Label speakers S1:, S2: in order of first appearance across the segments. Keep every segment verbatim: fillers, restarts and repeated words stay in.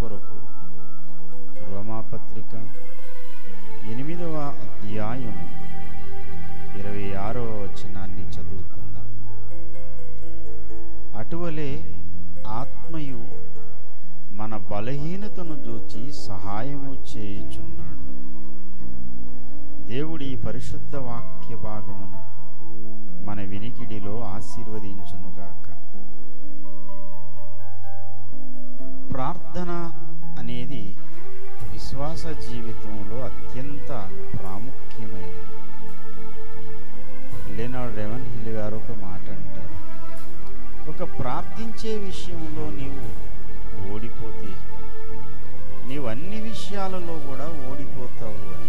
S1: కొరకు రోమాపత్రిక ఎనిమిదవ అధ్యాయం ఇరవై ఆరవ వచనాన్ని చదువుకుందాం. అటువలే ఆత్మయు మన బలహీనతను చూచి సహాయము చేయుచున్నాడు. దేవుడి పరిశుద్ధ వాక్య భాగమును మన వినికిడిలో ఆశీర్వదించునుగాక. ప్రార్థన అనేది విశ్వాస జీవితంలో అత్యంత ప్రాముఖ్యమైనది. లెనార్డ్ రెవెన్హిల్ గారు ఒక మాట అంటారు, ఒక ప్రార్థించే విషయంలో నీవు ఓడిపోతే నీవు అన్ని విషయాలలో కూడా ఓడిపోతావు అని.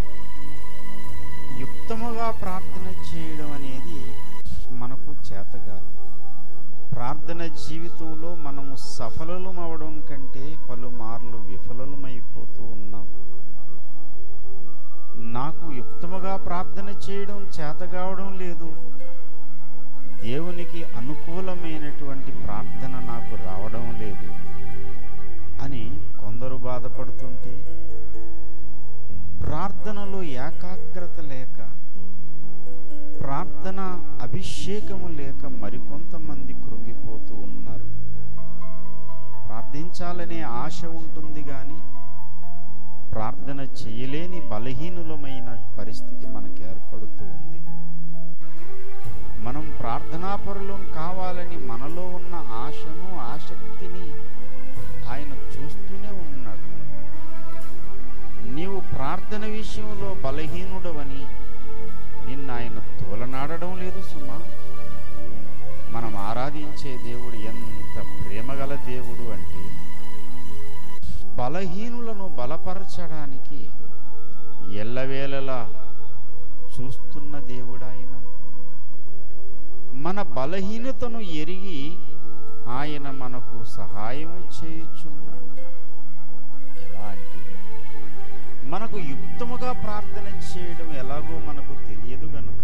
S1: యుక్తముగా ప్రార్థన చేయడం అనేది మనకు చేత కాదు. ప్రార్థన జీవితంలో మనము సఫలం అవడం కంటే పలుమార్లు విఫలమైపోతూ ఉన్నాం. నాకు యుక్తముగా ప్రార్థన చేయడం చేత కావడం లేదు, దేవునికి అనుకూలమైనటువంటి ప్రార్థన నాకు రావడం లేదు అని కొందరు బాధపడుతుంటే, ప్రార్థనలో ఏకాగ్రత లేక, ప్రార్థన అభిషేకము లేక మరికొంతమంది కృంగిపోతూ ఉన్నారు. ప్రార్థించాలనే ఆశ ఉంటుంది కానీ ప్రార్థన చేయలేని బలహీనులమైన పరిస్థితి మనకు ఏర్పడుతూ ఉంది. మనం ప్రార్థనాపరులం కావాలని మనలో ఉన్న ఆశను ఆసక్తిని ఆయన చూస్తూనే ఉన్నాడు. నీవు ప్రార్థన విషయంలో బలహీనుడవని నిన్ను ఆయన తోలనాడడం లేదు సుమా. మనం ఆరాధించే దేవుడు ఎంత ప్రేమగల దేవుడు అంటే, బలహీనులను బలపరచడానికి ఎల్లవేళలా చూస్తున్న దేవుడు ఆయన. మన బలహీనతను ఎరిగి ఆయన మనకు సహాయం చేయుచున్నాడు. ఎలా అంటే, మనకు యుక్తముగా ప్రార్థన చేయడం ఎలాగో మనకు తెలియదు గనుక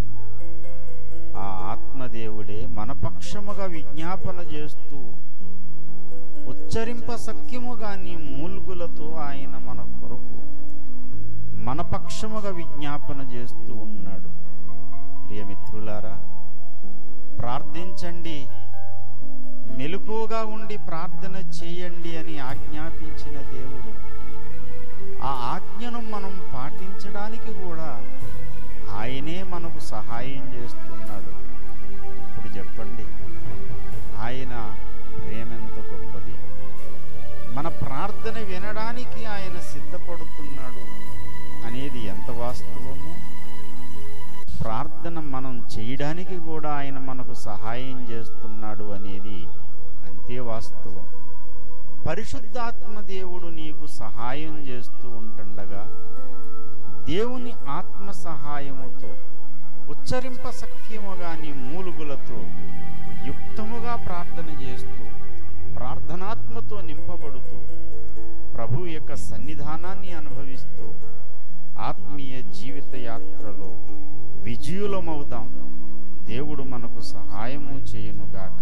S1: ఆ ఆత్మదేవుడే మన పక్షముగా విజ్ఞాపన చేస్తూ ఉచ్చరింప సఖ్యముగా నీ మూల్గులతో ఆయన మన కొరకు మన పక్షముగా విజ్ఞాపన చేస్తూ ఉన్నాడు. ప్రియమిత్రులారా, ప్రార్థించండి, మెలకువగా ఉండి ప్రార్థన చేయండి అని ఆజ్ఞాపించిన దేవుడు ఆ ఆజ్ఞను మనం పాటించడానికి కూడా ఆయనే మనకు సహాయం చేస్తున్నాడు. ఇప్పుడు చెప్పండి, ఆయన ప్రేమ ఎంత గొప్పది! మన ప్రార్థన వినడానికి ఆయన సిద్ధపడుతున్నాడు అనేది ఎంత వాస్తవము. ప్రార్థన మనం చేయడానికి కూడా ఆయన మనకు సహాయం చేస్తున్నాడు అనేది అంతే వాస్తవం. పరిశుద్ధాత్మ దేవుడు నీకు సహాయం చేస్తూ ఉంటుండగా దేవుని ఆత్మ సహాయముతో ఉచ్చరింప సఖ్యముగా నీ మూలుగులతో యుక్తముగా ప్రార్థన చేస్తూ ప్రార్థనాత్మతో నింపబడుతూ ప్రభు యొక్క సన్నిధానాన్ని అనుభవిస్తూ ఆత్మీయ జీవిత యాత్రలో విజయులమవుదాం. దేవుడు మనకు సహాయము చేయునుగాక.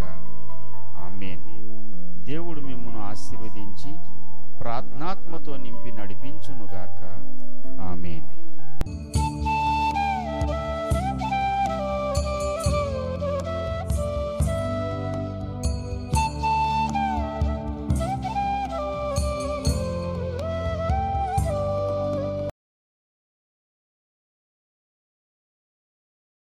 S1: ఆమేన్. దేవుడు మిమ్మును ఆశీర్వదించి ప్రార్థనాత్మతో నింపి నడిపించి